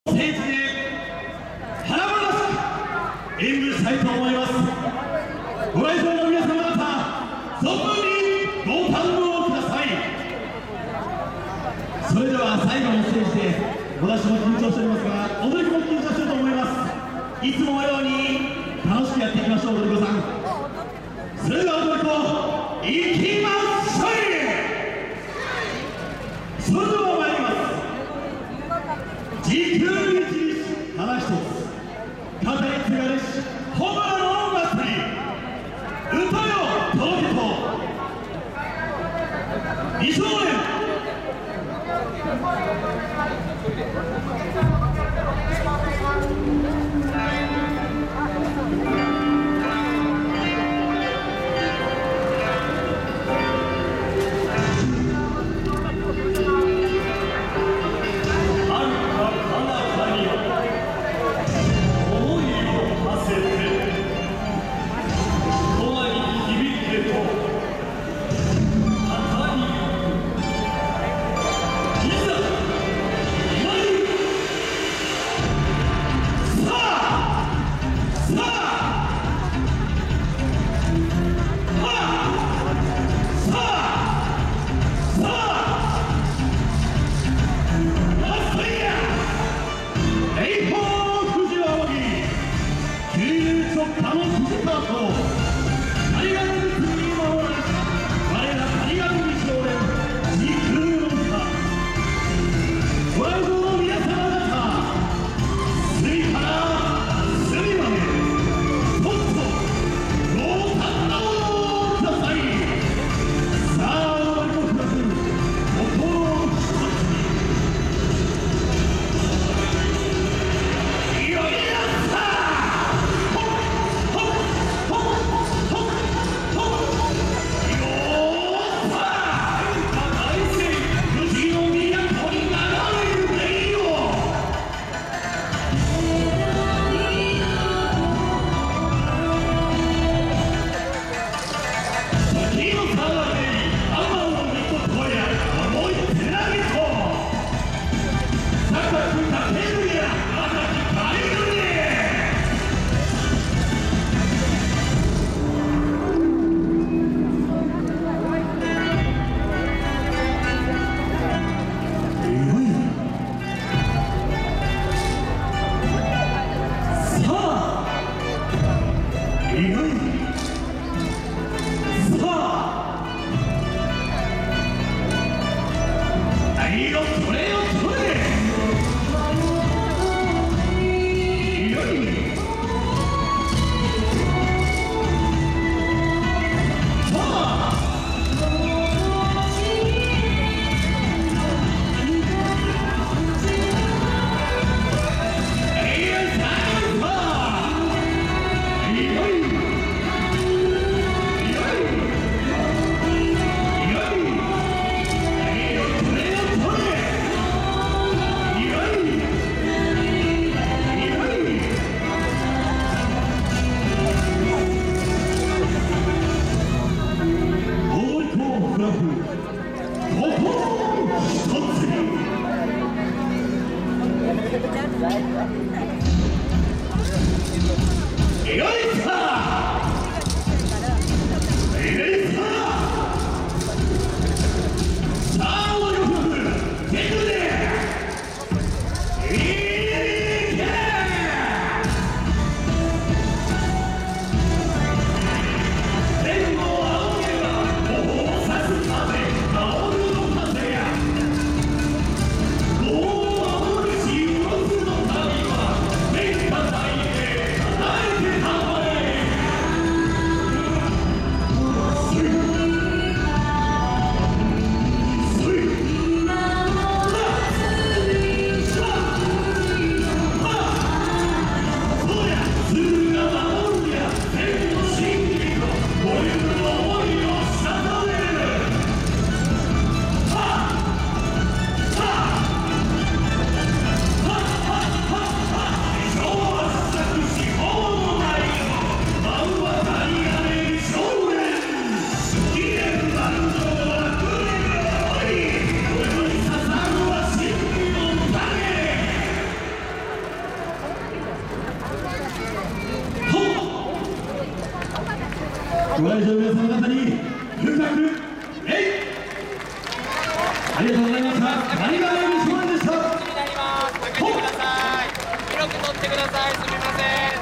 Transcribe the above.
聖地で華々しく演舞したいと思います。ご来場の皆様方、存分にご堪能ください。それでは最後のステージで、私も緊張しておりますが、踊り子も緊張してると思います。いつものように楽しくやっていきましょう、踊り子さん。それでは踊り子、いきましょう。それでは参ります。時空に散りし花一つ、語り継がれし炎の祭り、歌よ届けと美少年。 ご来場の皆様方に深くありがとうございました。何がよりしまんでした。 広く取ってください。すみません。